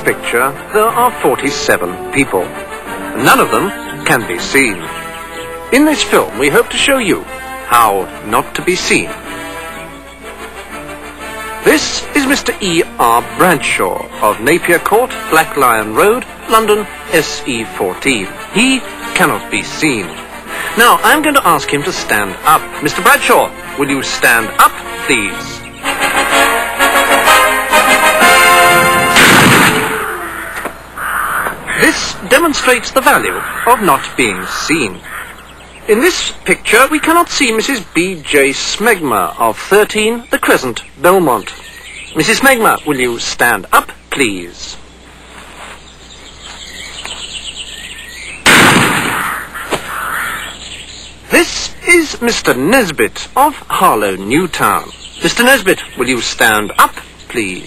picture, there are 47 people. None of them can be seen. In this film, we hope to show you how not to be seen. This is Mr. E.R. Bradshaw of Napier Court, Black Lion Road, London, SE14. He cannot be seen. Now, I'm going to ask him to stand up. Mr. Bradshaw, will you stand up, please? This demonstrates the value of not being seen. In this picture, we cannot see Mrs. B.J. Smegma of 13, The Crescent, Belmont. Mrs. Smegma, will you stand up, please? This is Mr. Nesbitt of Harlow, Newtown. Mr. Nesbitt, will you stand up, please?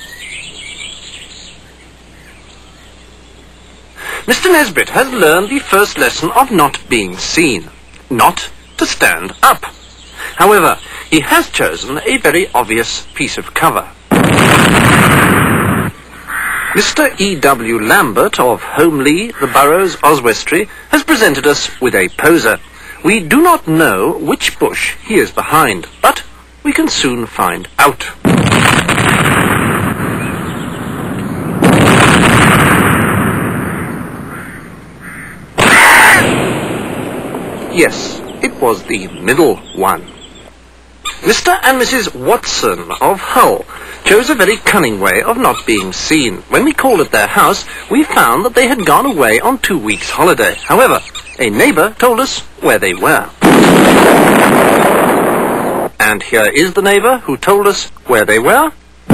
Mr. Nesbitt has learned the first lesson of not being seen, not to stand up. However, he has chosen a very obvious piece of cover. Mr. E.W. Lambert of Holmley, The Burrows, Oswestry, has presented us with a poser. We do not know which bush he is behind, but we can soon find out. Yes, it was the middle one. Mr. and Mrs. Watson of Hull chose a very cunning way of not being seen. When we called at their house, we found that they had gone away on 2 weeks' holiday. However, a neighbour told us where they were. And here is the neighbour who told us where they were.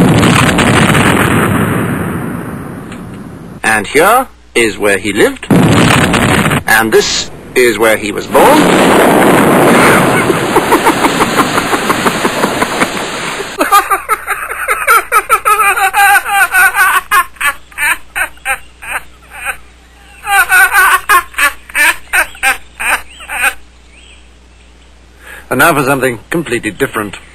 And here is where he lived. And this is where he was born. And now for something completely different.